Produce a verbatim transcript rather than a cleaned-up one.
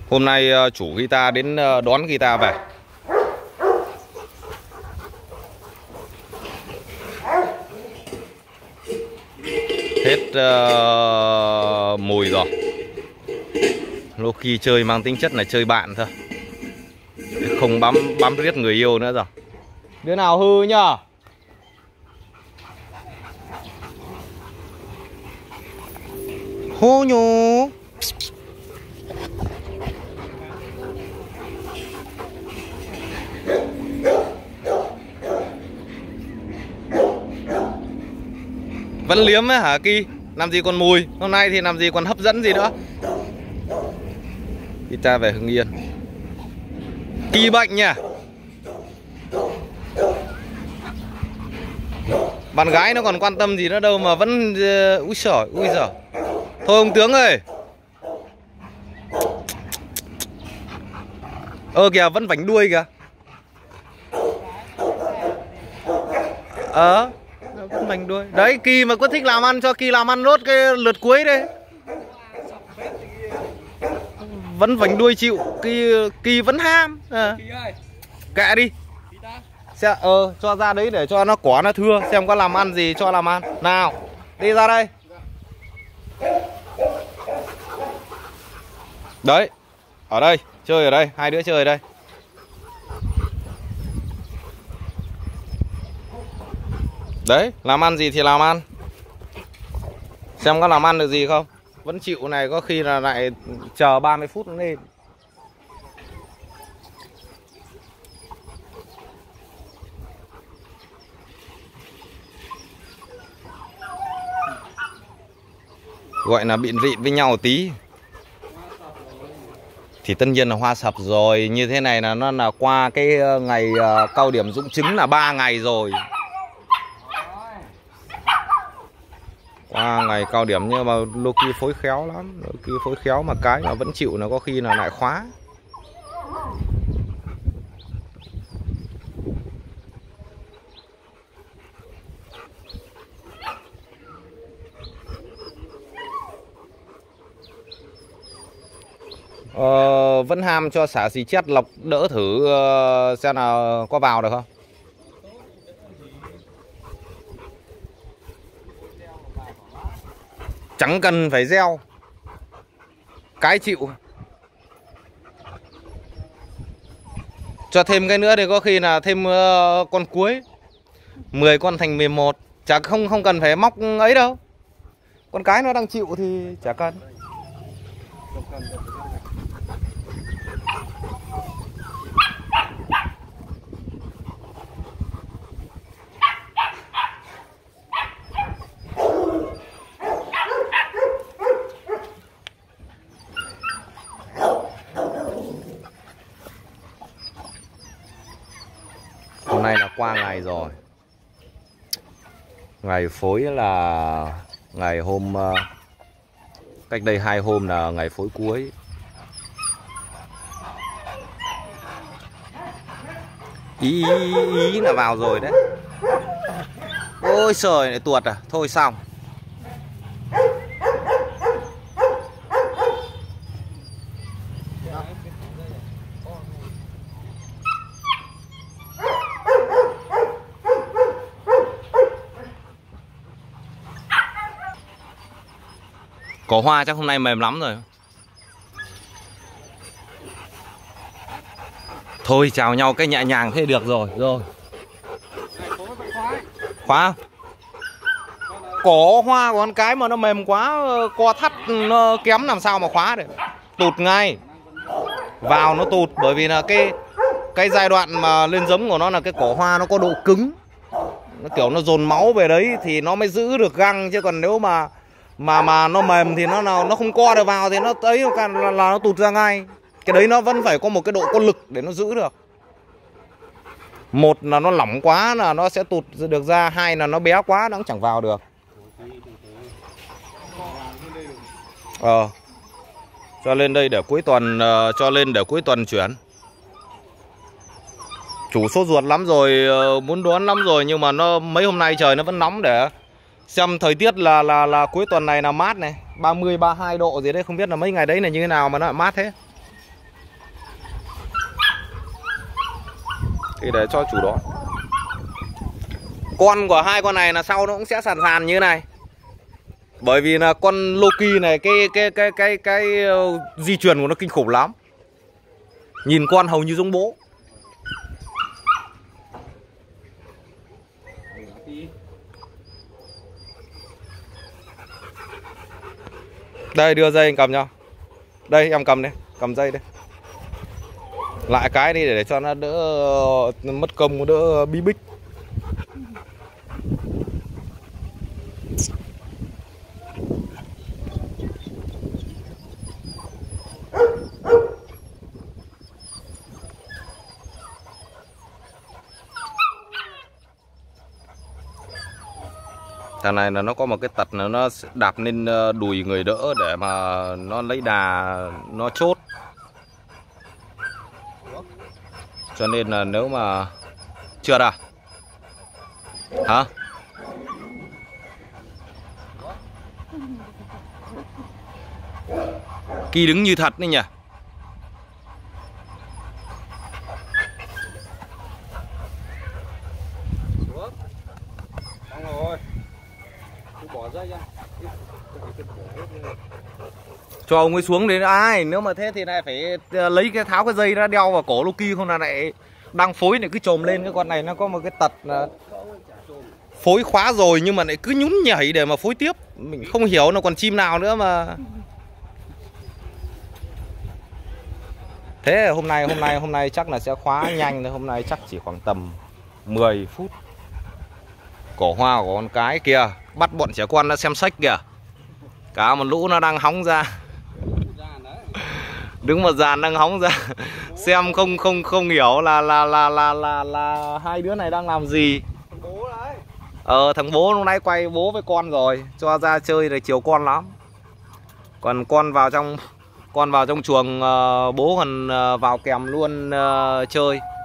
Hôm nay chủ guitar đến đón guitar về. Hết uh, mùi rồi. Loki chơi mang tính chất là chơi bạn thôi, không bám bám riết người yêu nữa rồi. Đứa nào hư nhá. Hô nhô. Vẫn liếm ấy hả Ki? Làm gì còn mùi. Hôm nay thì làm gì còn hấp dẫn gì nữa. Guitar về Hưng Yên. Ki bệnh nhỉ. Bạn gái nó còn quan tâm gì nữa đâu mà vẫn... Úi xời, úi giời. Thôi ông tướng ơi. Ơ kìa, vẫn vảnh đuôi kìa. Ờ vẫn vảnh đuôi. Đấy, Ki mà có thích làm ăn cho Ki làm ăn nốt cái lượt cuối đây. Vẫn vảnh đuôi chịu. Ki, Ki vẫn ham à. Kệ đi. Sẽ, ờ, cho ra đấy để cho nó quả nó thưa. Xem có làm ăn gì cho làm ăn. Nào, đi ra đây. Đấy, ở đây, chơi ở đây. Hai đứa chơi ở đây. Đấy, làm ăn gì thì làm ăn. Xem có làm ăn được gì không. Vẫn chịu này, có khi là lại chờ ba mươi phút nó lên. Gọi là bịn rịn với nhau một tí. Thì tất nhiên là hoa sập rồi. Như thế này là nó là qua cái ngày uh, cao điểm rụng trứng là ba ngày rồi. Qua ngày cao điểm nhưng mà Loki phối khéo lắm. Loki phối khéo mà cái mà vẫn chịu là có khi là lại khóa. Ờ, vẫn ham cho xả xì chết lọc đỡ thử uh, xem nào có vào được không. Chẳng cần phải gieo. Cái chịu. Cho thêm cái nữa thì có khi là thêm uh, con cuối. mười con thành mười một. Chả không không cần phải móc ấy đâu. Con cái nó đang chịu thì chả cần. Hôm nay là qua ngày rồi. Ngày phối là ngày hôm cách đây hai hôm là ngày phối cuối. Ý, ý, ý là vào rồi đấy. Ôi trời lại tuột à. Thôi xong. Cỏ hoa chắc hôm nay mềm lắm rồi. Thôi chào nhau cái nhẹ nhàng thế được rồi. Rồi. Khóa. Cỏ hoa của con cái mà nó mềm quá, co thắt nó kém làm sao mà khóa được. Tụt ngay. Vào nó tụt bởi vì là cái cái giai đoạn mà lên giống của nó là cái cỏ hoa nó có độ cứng. Nó kiểu nó dồn máu về đấy thì nó mới giữ được găng, chứ còn nếu mà mà mà nó mềm thì nó nào nó không co được vào thì nó ấy là, là, là nó tụt ra ngay. Cái đấy nó vẫn phải có một cái độ có lực để nó giữ được. Một là nó lỏng quá là nó sẽ tụt được ra, hai là nó bé quá nó cũng chẳng vào được. Ờ. Cho lên đây để cuối tuần uh, cho lên để cuối tuần chuyển. Chủ sốt ruột lắm rồi, uh, muốn đón lắm rồi nhưng mà nó mấy hôm nay trời nó vẫn nóng để xem thời tiết là là là cuối tuần này là mát này, ba mươi ba mươi hai độ gì đấy, không biết là mấy ngày đấy là như thế nào mà nó lại mát thế. Thì để cho chủ đó. Con của hai con này là sau nó cũng sẽ sàn sàn như thế này. Bởi vì là con Loki này cái cái cái cái cái uh, di truyền của nó kinh khủng lắm. Nhìn con hầu như giống bố. Đây đưa dây anh cầm nhau. Đây em cầm đây, cầm dây đây. Lại cái đi để cho nó đỡ mất công, đỡ bí bích. Thằng này là nó có một cái tật là nó đạp lên đùi người đỡ để mà nó lấy đà, nó chốt. Cho nên là nếu mà chưa à? Hả? Kỳ đứng như thật đấy nhỉ? Cho ông ấy xuống đến ai, nếu mà thế thì lại phải lấy cái tháo cái dây ra đeo vào cổ Loki, không là lại đang phối này cứ trồm lên. Cái con này nó có một cái tật là phối khóa rồi nhưng mà lại cứ nhún nhảy để mà phối tiếp. Mình không hiểu nó còn chim nào nữa mà. Thế hôm nay hôm nay hôm nay chắc là sẽ khóa nhanh thôi, hôm nay chắc chỉ khoảng tầm mười phút. Cổ hoa của con cái kìa, bắt bọn trẻ con nó xem sách kìa. Cả một lũ nó đang hóng ra. Đứng một dàn đang hóng ra. Xem không không không hiểu là là là là là là hai đứa này đang làm gì. Ờ thằng bố lúc nãy quay bố với con rồi, cho ra chơi rồi chiều con lắm. Còn con vào trong con vào trong chuồng uh, bố còn uh, vào kèm luôn uh, chơi.